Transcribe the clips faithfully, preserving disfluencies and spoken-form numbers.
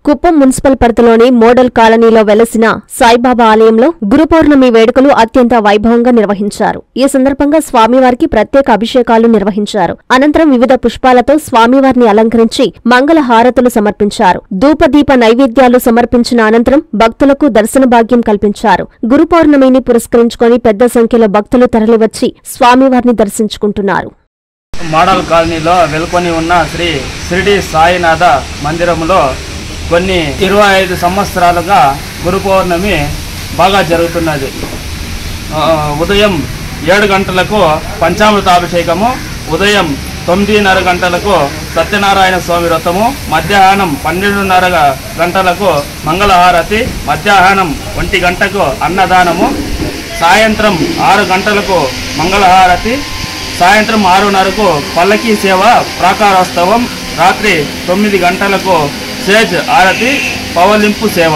Kuppam municipal పరిధిలోని model కాలనీలో వెలసిన సాయిబాబా ఆలయంలో గురు పౌర్ణమి వేడుకలు అత్యంత వైభవంగా నిర్వహించారు. ఈ సందర్భంగా స్వామివారికి ప్రత్యేక అభిషేకాలు నిర్వహించారు. అనంతరం వివిధ పుష్పాలతో స్వామివారిని అలంకరించి మంగళ హారతులు సమర్పించారు. ధూపదీప నైవేద్యాలు సమర్పించిన అనంతరం భక్తులకు దర్శన భాగ్యం కల్పించారు. గురు పౌర్ణమిని పురస్కరించుకొని పెద్ద సంఖ్యలో భక్తులు తరలివచ్చి స్వామివారిని దర్శించుకుంటున్నారు. మోడల్ కాలనీలో వెలుకొని ఉన్న శ్రీ షిరిడి సాయినాథ మందిరంలో కొన్ని ఇరవై ఐదు సంవత్సరాలుగా గురు పౌర్ణమి బాగా జరుగుతున్నది. ఉదయం ఏడు గంటలకు పంచామృతాభిషేకము, ఉదయం తొమ్మిదిన్నర గంటలకు సత్యనారాయణ స్వామి వ్రతము, మధ్యాహ్నం పన్నెండున్నర గంటలకు మంగళహారతి, మధ్యాహ్నం ఒంటి గంటకు అన్నదానము, సాయంత్రం ఆరు గంటలకు మంగళహారతి, సాయంత్రం ఆరున్నరకు పల్లకీ సేవ ప్రాకారోత్సవం, రాత్రి తొమ్మిది గంటలకు సేజ్ ఆరతి పవలింపు సేవ.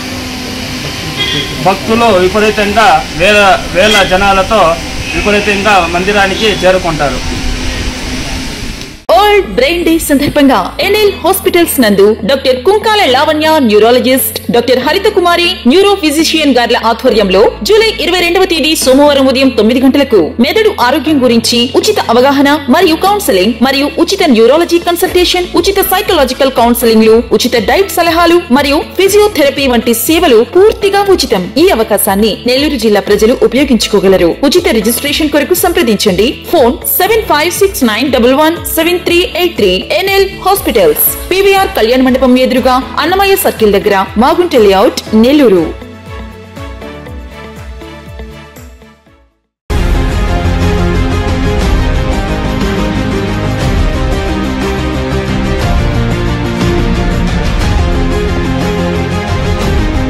భక్తులు విపరీతంగా వేల వేల జనాలతో విపరీతంగా మందిరానికి చేరుకుంటారు. వరల్డ్ బ్రెయిన్ డే సందర్భంగా ఎన్ఎల్ హాస్పిటల్స్ నందు doctor Kunkala Lavanya neurologist, doctor Haritha Kumari neuro physician గార్ల ఆధ్వర్యంలో జూలై ఇరవై రెండవ తేదీ సోమవారం ఉదయం తొమ్మిది గంటలకు మెదడు ఆరోగ్యం గురించి ఉచిత అవగాహన మరియు కౌన్సెలింగ్ మరియు ఉచిత న్యూరాలజీ కన్సల్టేషన్, ఉచిత సైకలాజికల్ కౌన్సెలింగ్ లు, ఉచిత డైట్ సలహాలు మరియు ఫిజియోథెరపీ వంటి సేవలు పూర్తిగా ఉచితం. ఈ అవకాశాన్ని నెల్లూరు జిల్లా ప్రజలు ఉపయోగించుకోగలరు. ఉచిత రిజిస్ట్రేషన్ కొరకు సంప్రదించండి. Phone seven five six nine double one seven three eight three. NL hospitals, PVR కళ్యాణ మండపం ఎదురుగా, అన్నమయ్య సర్కిల్ దగ్గర, మాగుంట లేఅవుట్, నెల్లూరు.